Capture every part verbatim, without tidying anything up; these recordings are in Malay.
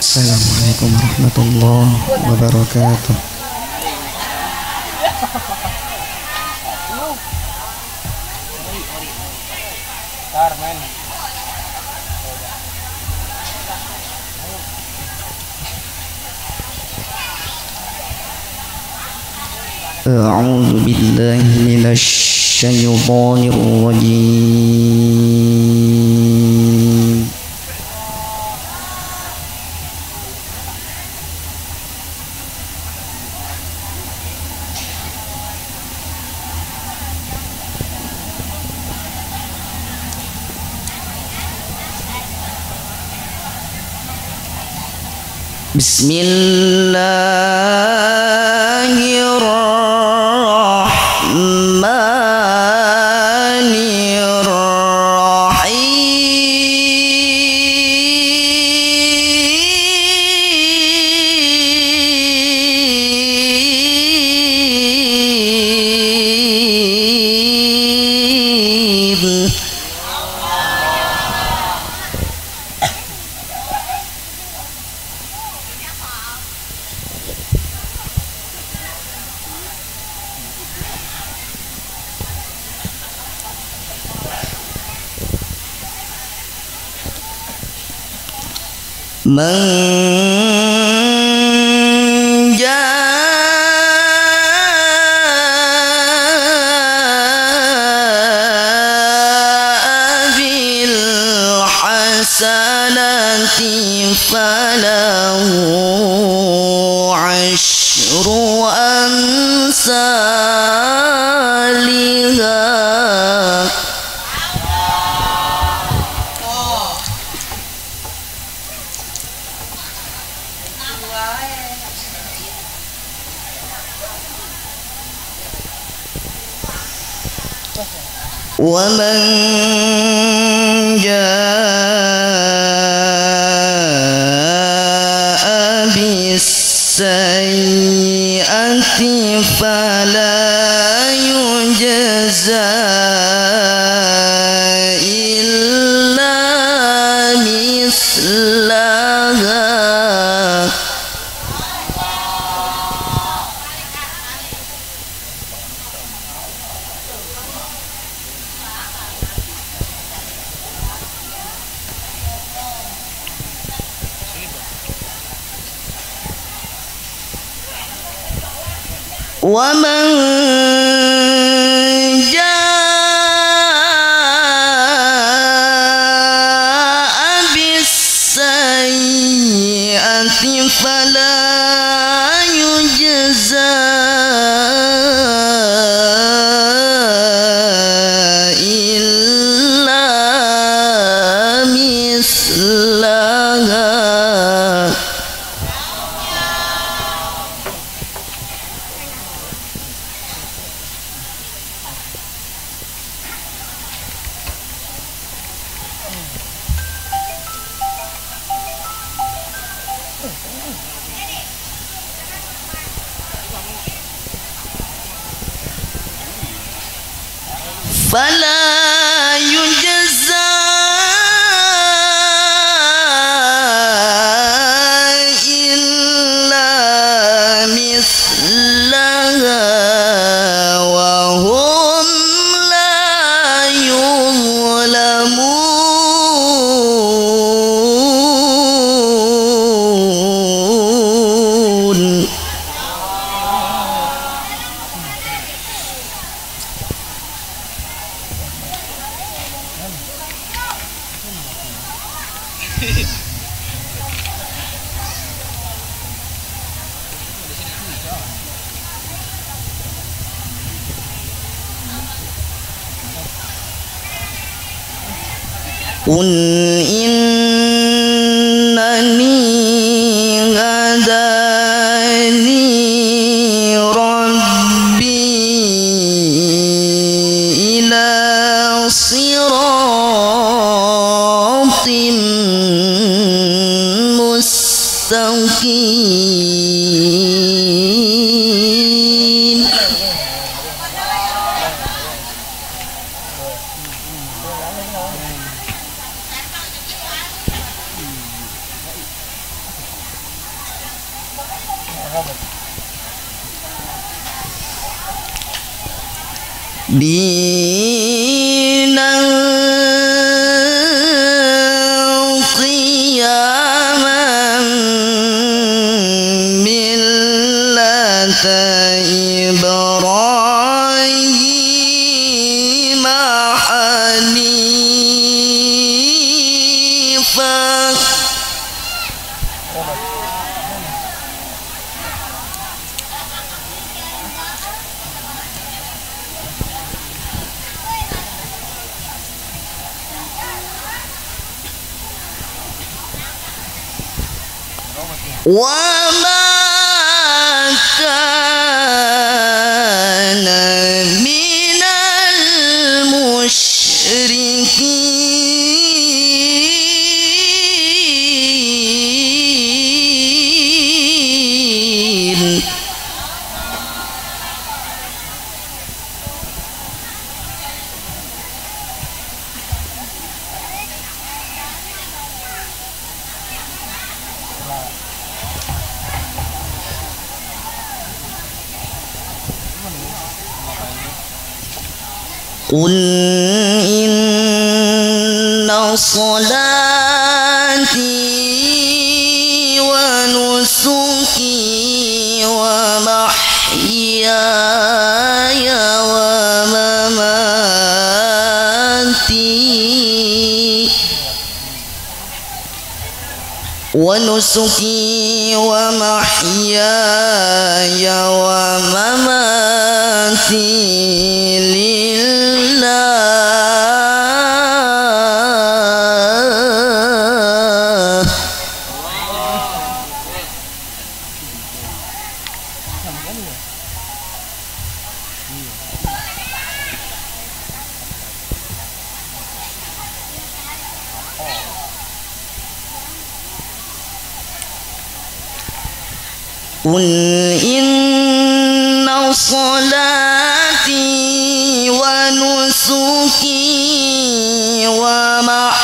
Assalamualaikum warahmatullahi wabarakatuh. A'udzu billahi minasy syaithanir rajim. Man jaa bil hasanati falahu ashru amsalha. ومن جاء بالسيئة فلا يجزى إلا مثلها. ومن جاء بالسيئة فلا يجزى إلا مثلها. فلا يجزى إلا مثلها وهم لا يظلمون. قل إنني هداني ربي إلى صراط مستقيم. dinan qiyaman millata Ibrahim hanifan wa ma kana minal musyrikin. Qul inna salati wa nusuki wa mahyaya wa mamati wa nusuki wa mahyaya wa mamati Qul inna salati wa nusuki wa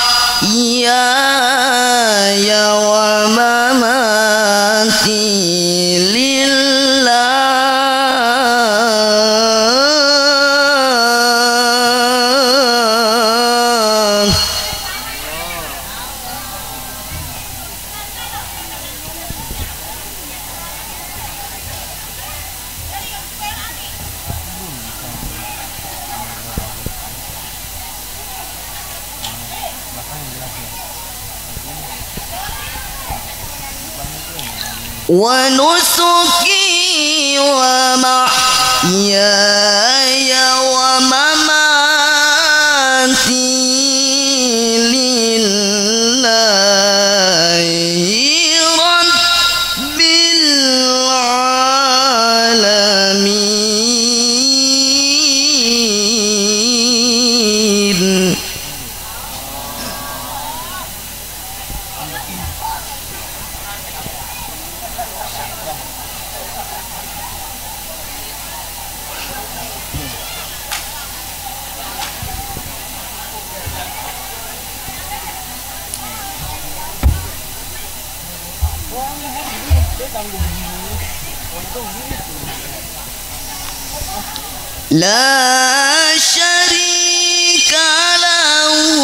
mahyaya wa mamati wa nusuki wa mahyaya wa mamati lillahi rabbil alamin. La syarika lahu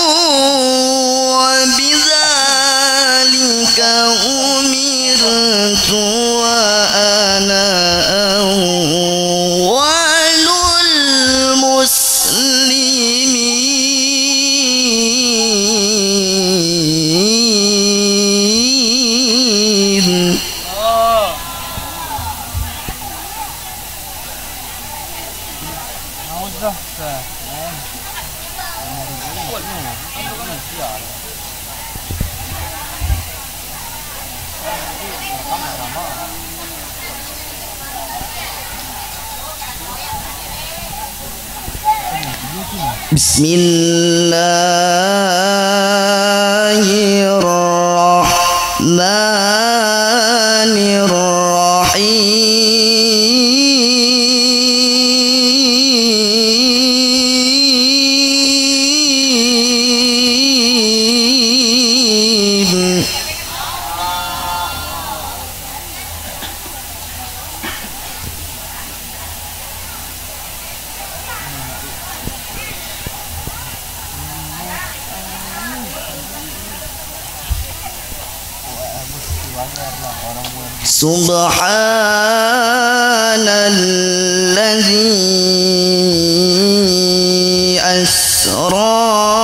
wa bidzalika umirtu wa ana awwalul muslimin. Bismillahirrahmanirrahim. Subhanalladzi asra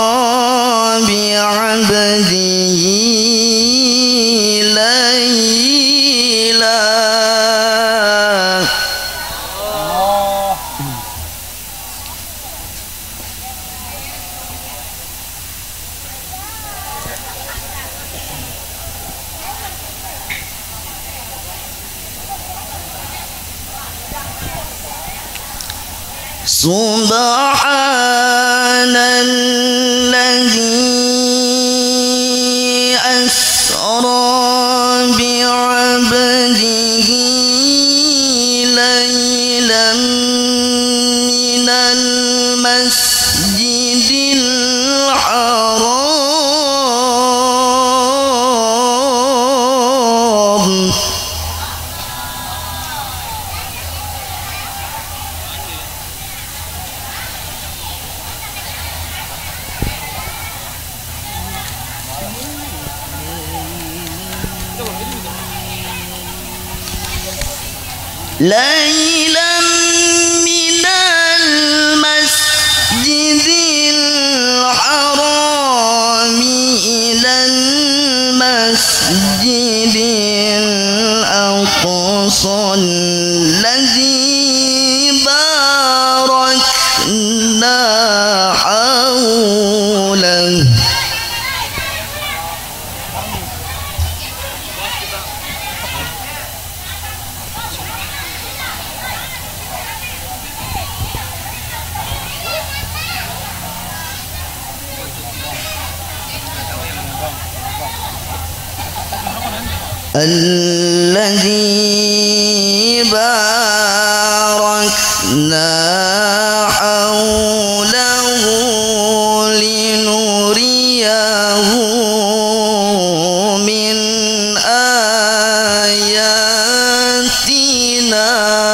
bi'abdihi layla. Subhanalladzi asra bi'abdihi laylan minal masjidil haram ليلا من المسجد الحرام إلى المسجد الأقصى الذي باركنا حوله الذي باركنا حوله لنريه من آياتنا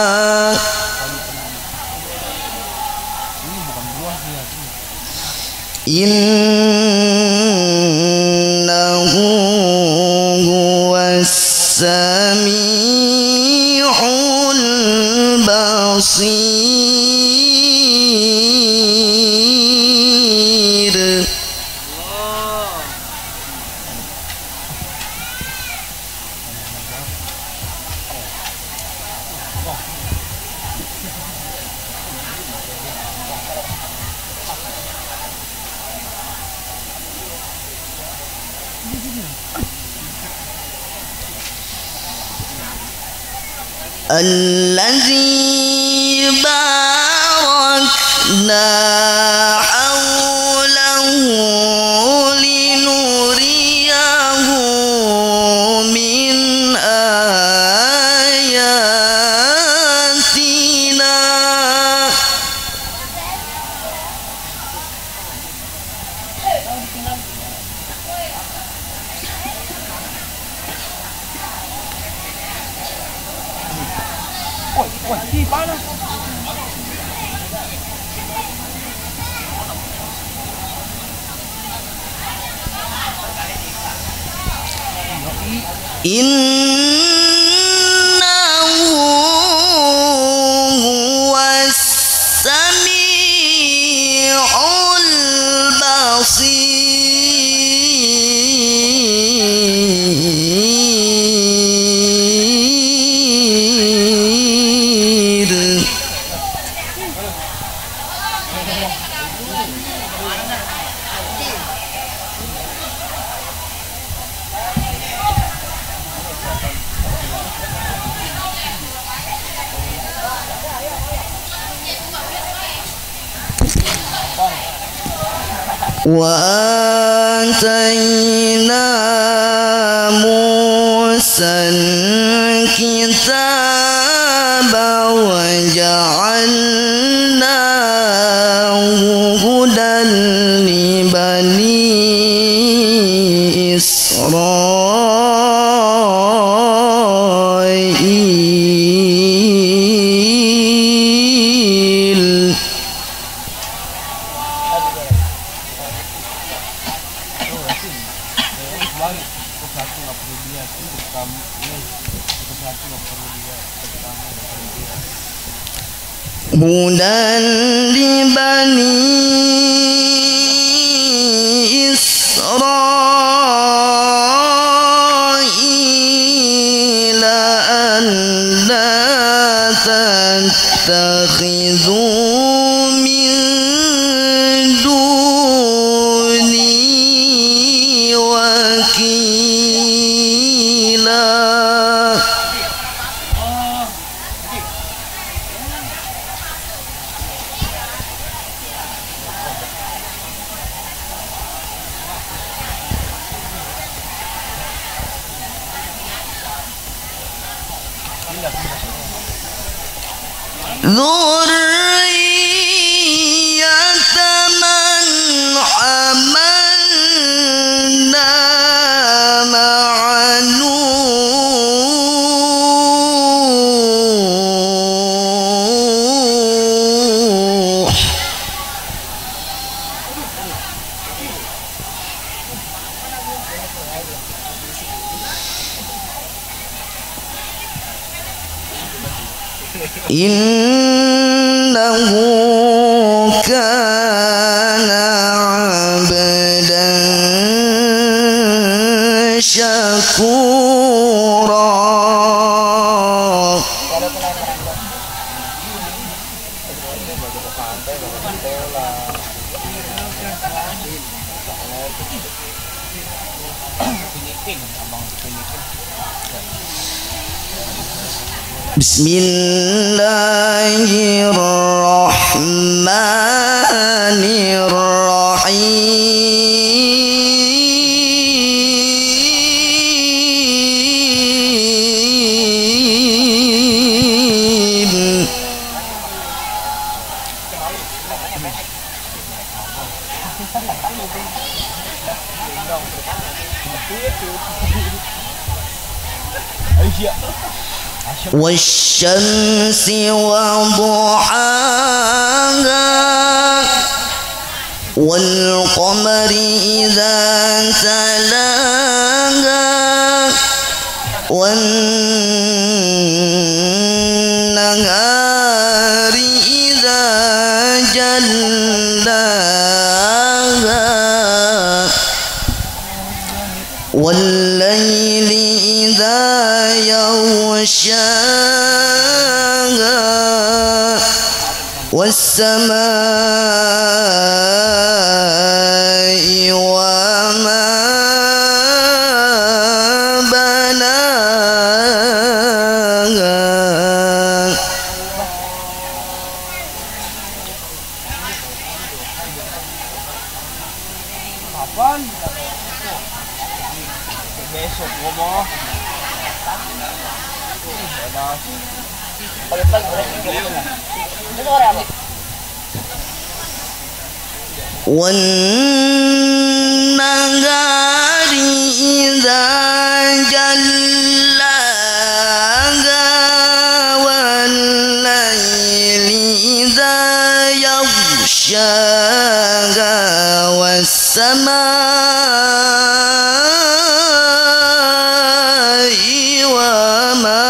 إنه هو السميع البصير. الذي باركنا حوله لنريه من آياتنا إنه هو السميع البصير. وآتينا موسى الكتاب وجعلناه هدى لبني إسرائيل. satu nggak perlu dia, untuk kamu ini untuk satu nggak perlu dia, untuk kamu nggak perlu dia. Hudan li bani Israil an la tattakhidhu min duni wakila. Dzurriyyata man hamalna ma'a Nuh. Innahu kana 'abdan syakura. Bismillahirrahmanirrahim. Wasyamsi wa duhaha wal qamari idza talaha wan nahari idza jallaha wal laili idza yaghshaha was-samaa'i wa ma banaha. Kapan? Besok ngomong. Wan nahari idza jallaha wal laili idza yaghshaha was samaa'i wa ma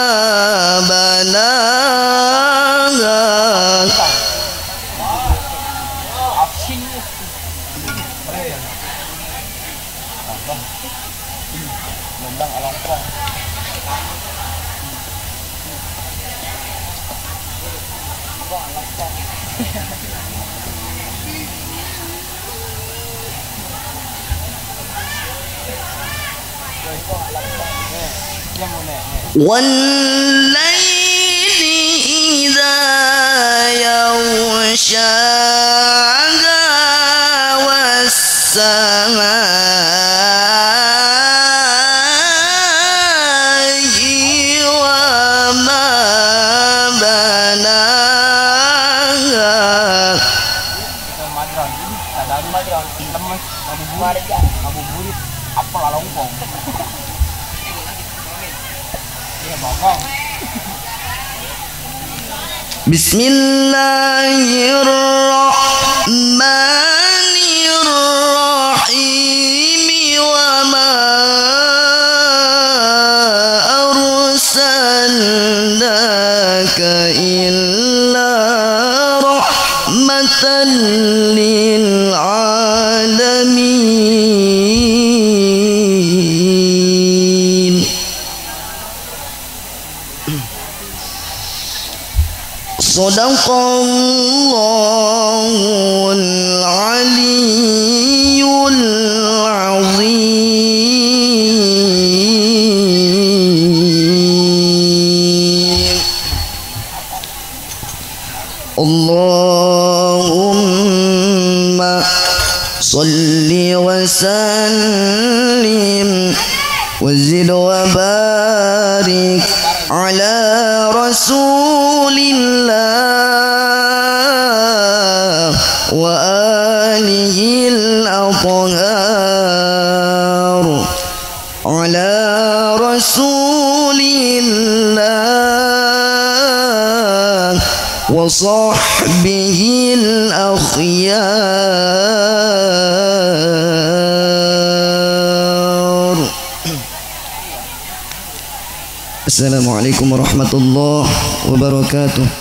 banaha. Wan laili idza yaghshaha was samaa'i wa ma banaha. Madran, tadaru madran, lemes, ngabuburit, ngabuburit, apel alongpong. Iya bokong. Bismillahirrahmanirrahim. Wa ma Sadaqallahul aliyyul azim. Allahumma salli wa sallim wa zid wa barik ala rasulillah wa alihil athhar ala rasulillah wa sahbihil akhyar. Assalamualaikum warahmatullahi wabarakatuh.